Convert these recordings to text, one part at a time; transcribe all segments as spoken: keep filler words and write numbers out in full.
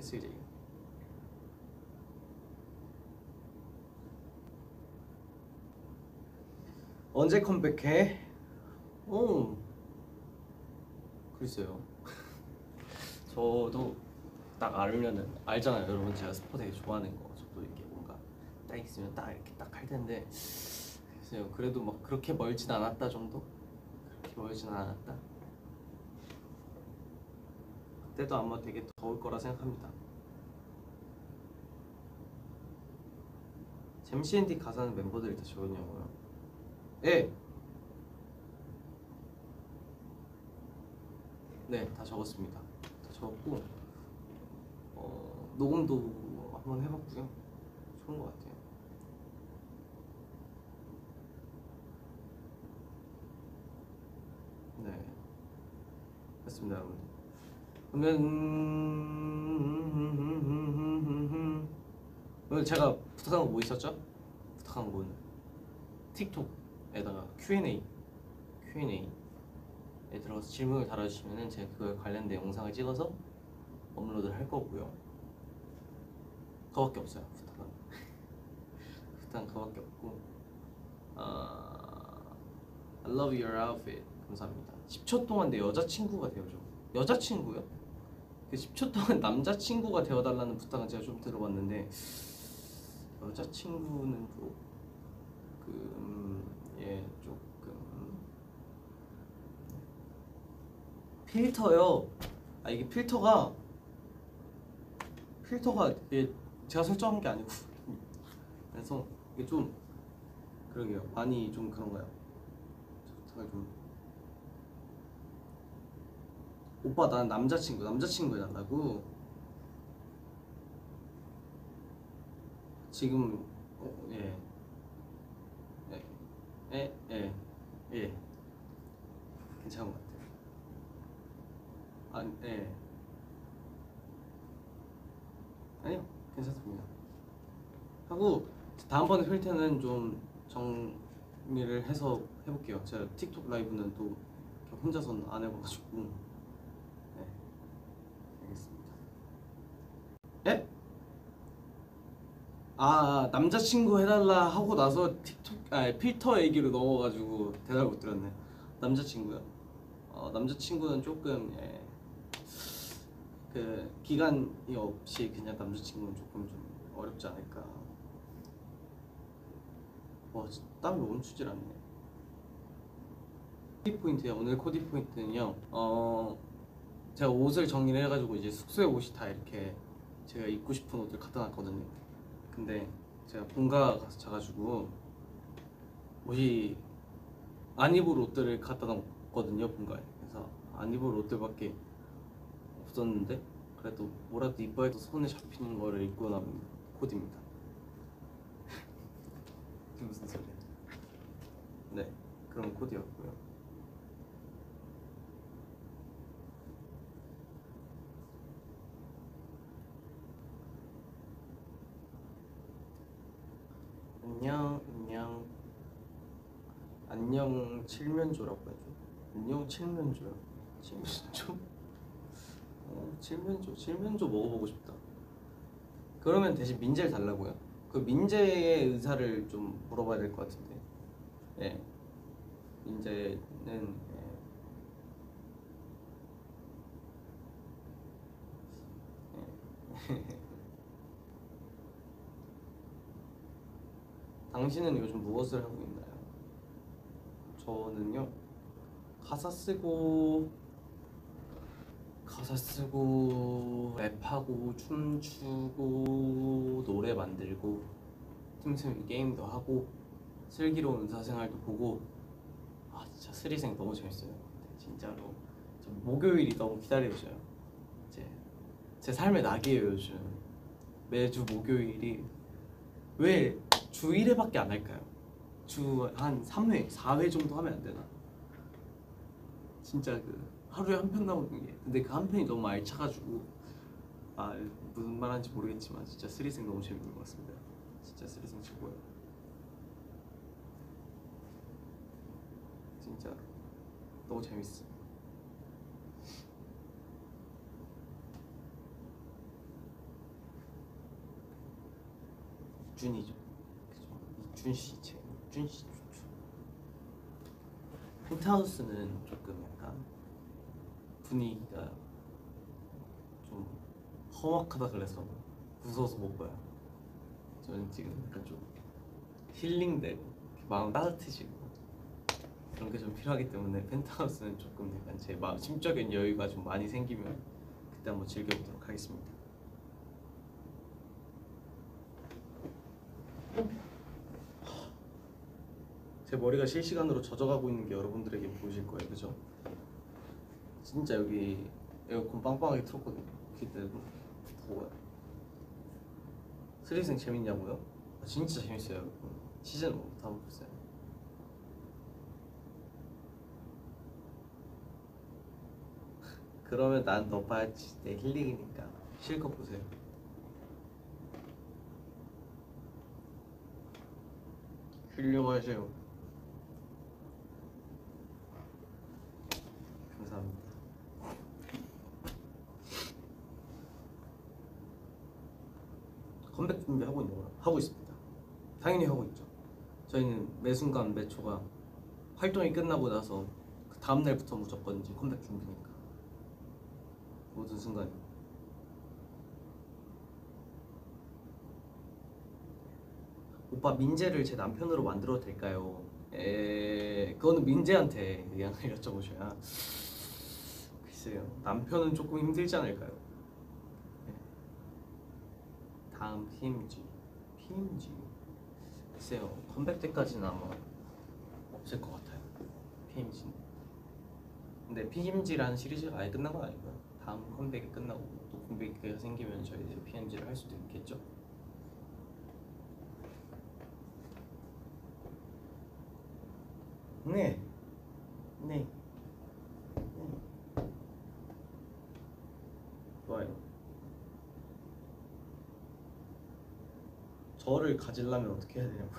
쓰리. 언제 컴백해? 오, 글쎄요. 저도 딱 알면은 알잖아요, 여러분. 제가 스포 되게 좋아하는 거. 저도 이렇게 뭔가 딱 있으면 딱 이렇게 딱 할 텐데, 글쎄요. 그래도 막 그렇게 멀진 않았다 정도? 그렇게 멀진 않았다. 그때도 아마 되게 더울 거라 생각합니다. 잼씨앤디 가사는 멤버들이 다 적었냐고요? 예! 네, 다 적었습니다. 다 적었고 어, 녹음도 한번 해봤고요. 좋은 것 같아요. 네, 됐습니다, 여러분. 그러면 오늘 제가 부탁한 거 뭐 있었죠? 부탁한 거는 틱톡에다가 큐앤에이 큐앤에이에 들어가서 질문을 달아주시면은 제가 그거에 관련된 영상을 찍어서 업로드를 할 거고요. 그거밖에 없어요. 부탁은 부탁은 그거밖에 없고 어, I love your outfit. 감사합니다. 십 초 동안 내 여자친구가 되어줘. 여자친구요? 그 십 초 동안 남자친구가 되어달라는 부탁은 제가 좀 들어봤는데 여자친구는 조금 예 조금 필터요. 아 이게 필터가 필터가 이게 제가 설정한 게 아니고 그래서 이게 좀 그러게요. 많이 좀 그런가요? 부탁을 좀 오빠 난 남자친구 남자친구 해달라고? 지금 어, 예. 예. 예. 예. 예. 괜찮은 것 같아요. 아, 예. 아니요. 괜찮습니다. 하고 다음번에 할 때는 좀 정리를 해서 해볼게요. 제가 틱톡 라이브는 또 혼자서는 안 해봐가지고. 네. 알겠습니다. 예? 아 남자친구 해달라 하고 나서 틱톡 아 필터 얘기로 넘어가지고 대답을 못 드렸네. 남자친구요? 어 남자친구는 조금 예, 그 기간이 없이 그냥 남자친구는 조금 좀 어렵지 않을까. 와 진짜 땀이 멈추질 않네. 코디 포인트요. 오늘 코디 포인트는요. 어 제가 옷을 정리를 해가지고 이제 숙소에 옷이 다 이렇게 제가 입고 싶은 옷을 갖다 놨거든요. 근데 제가 본가 가서 자가지고 옷이 안 입을 옷들을 갖다 놨거든요, 본가에. 그래서 안 입을 옷들밖에 없었는데 그래도 뭐라도 입어야 해도 손에 잡히는 거를 입고 나온 코디입니다. 무슨 소리야? 네, 그런 코디였고요. 안녕, 안녕, 안녕 칠면조라고 해줘. 안녕 칠면조요. 칠면조? 어, 칠면조, 칠면조 먹어보고 싶다. 그러면 대신 민재를 달라고요? 그 민재의 의사를 좀 물어봐야 될 것 같은데. 예, 민재는 예. 예. 당신은 요즘 무엇을 하고 있나요? 저는요 가사 쓰고 가사 쓰고 랩하고 춤추고 노래 만들고 틈틈이 게임도 하고 슬기로운 의사생활도 보고. 아 진짜 스리생 너무 재밌어요. 진짜로 저 목요일이 너무 기다려져요. 이제 제 삶의 낙이에요 요즘. 매주 목요일이 왜 주 일 회밖에 안 할까요? 주 한 삼 회, 사 회 정도 하면 안 되나? 진짜 그 하루에 한 편 나오는 게 근데 그 한 편이 너무 알차가지고 아 무슨 말하는지 모르겠지만 진짜 스리생 너무 재밌는 것 같습니다. 진짜 스리생 최고예요. 진짜 너무 재밌어. 익준이죠. 그죠? 익준 씨 책. 익준 씨 좋죠. 펜트하우스는 조금 약간 분위기가 좀 험악하다 그래서 무서워서 못 봐요. 저는 지금 약간 좀 힐링되고 마음 따뜻해지고 그런 게 좀 필요하기 때문에 펜트하우스는 조금 약간 제 마음 심적인 여유가 좀 많이 생기면 그때 한번 즐겨보도록 하겠습니다. 제 머리가 실시간으로 젖어가고 있는 게 여러분들에게 보이실 거예요, 그죠? 진짜 여기 에어컨 빵빵하게 틀었거든요. 그때 더워요. 스리생 재밌냐고요? 아, 진짜 재밌어요, 여러분. 시즌 일 다 봤어요. 그러면 난 너 봐야지. 내 힐링이니까 실컷 보세요. 훌륭하세요. 감사합니다. 컴백 준비하고 있는 거라 하고 있습니다. 당연히 하고 있죠. 저희는 매 순간 매 초가 활동이 끝나고 나서 그 다음 날부터 무조건 이제 컴백 준비니까 모든 순간이. 오빠 민재를 제 남편으로 만들어도 될까요? 에 그거는 민재한테 의향을 여쭤보셔야. 글쎄요, 남편은 조금 힘들지 않을까요? 네. 다음 피엠지 피엠지 글쎄요, 컴백 때까지는 아마 없을 것 같아요. 피엠지는. 근데 피엠지라는 시리즈가 아예 끝난 건 아니고요. 다음 컴백이 끝나고 또 컴백이 생기면 저희 이제 피엠지를 할 수도 있겠죠. 네. 네. 네. 좋아요. 저를 가지려면 어떻게 해야 되냐고요?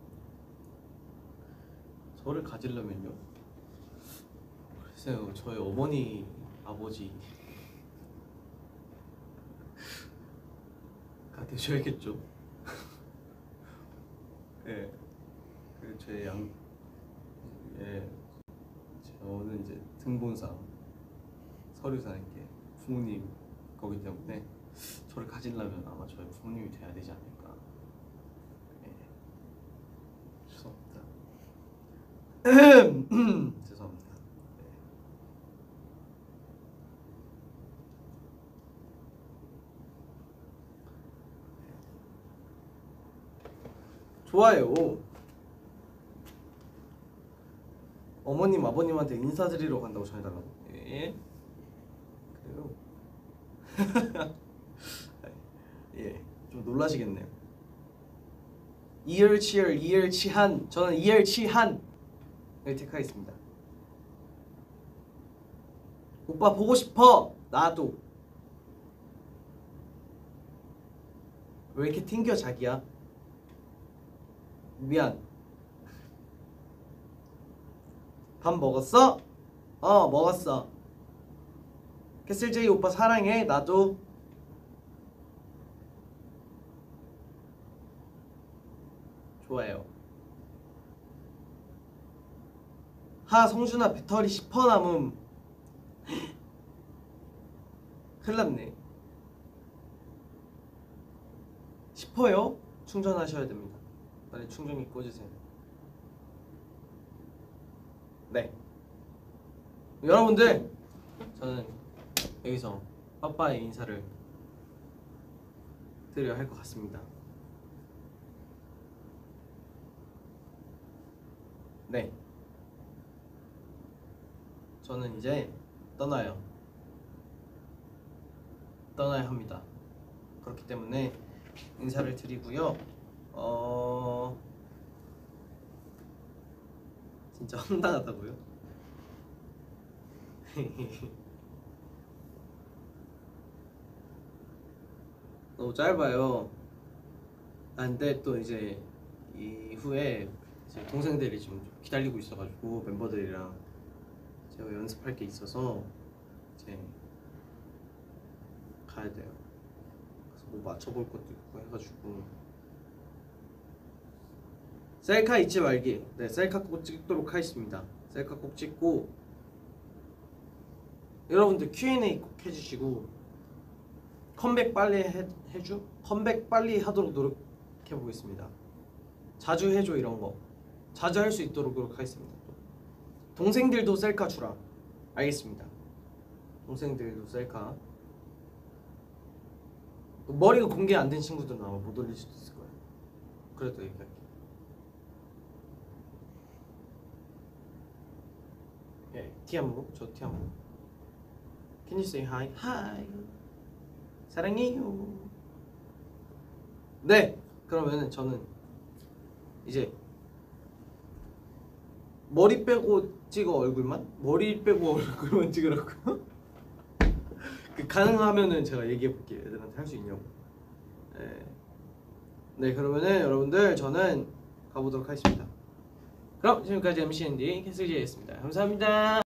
저를 가지려면요? 글쎄요, 저희 어머니, 아버지가 되셔야겠죠. 예, 그 제 양, 예, 저는 이제 등본상 서류상 이렇게 부모님 거기 때문에 저를 가지려면 아마 저희 부모님이 돼야 되지 않을까. 예, 죄송합니다. 죄송합니다. 네. 좋아요. 어머님 아버님한테 인사드리러 간다고 전해달라고. 예. 그래요. 예. 좀 놀라시겠네요. 이열치열 이열치한. 저는 이열치한을 택하겠습니다. 오빠 보고 싶어. 나도. 왜 이렇게 튕겨 자기야? 미안. 밥 먹었어? 어, 먹었어. 캐슬제이 오빠 사랑해. 나도. 좋아요. 하 성준아 배터리 십 퍼센트 남음. 큰일났네. 십 퍼센트요? 충전하셔야 됩니다. 빨리 충전기 꽂으세요. 네. 여러분들, 저는 여기서 빠빠의 인사를 드려야 할 것 같습니다. 네. 저는 이제 떠나요. 떠나야 합니다. 그렇기 때문에 인사를 드리고요. 어... 진짜 황당하다고요? 너무 짧아요. 아 근데 또 이제 이후에 이제 동생들이 좀 기다리고 있어가지고 멤버들이랑 제가 연습할 게 있어서 이제 가야 돼요. 그래서 뭐 맞춰볼 것도 있고 해가지고 셀카 잊지 말기. 네, 셀카 꼭 찍도록 하겠습니다. 셀카 꼭 찍고 여러분들 큐 앤 에이 꼭 해주시고 컴백 빨리 해, 해줘? 컴백 빨리 하도록 노력해 보겠습니다. 자주 해줘 이런 거 자주 할 수 있도록 노력하겠습니다. 동생들도 셀카 주라. 알겠습니다. 동생들도 셀카. 머리가 공개 안 된 친구들은 아마 못 올릴 수도 있을 거예요. 그래도 얘기할게. 예, 티 한번. 저 티 한번. Can you say hi? Hi. 사랑해요. 네, 그러면은 저는 이제 머리 빼고 찍어 얼굴만? 머리 빼고 얼굴만 찍으라고? 그 가능하면은 제가 얘기해 볼게요. 애들한테 할 수 있냐고. 네. 네, 그러면은 여러분들 저는 가보도록 하겠습니다. 그럼 지금까지 엠씨 앤디 캐슬지였습니다. 감사합니다.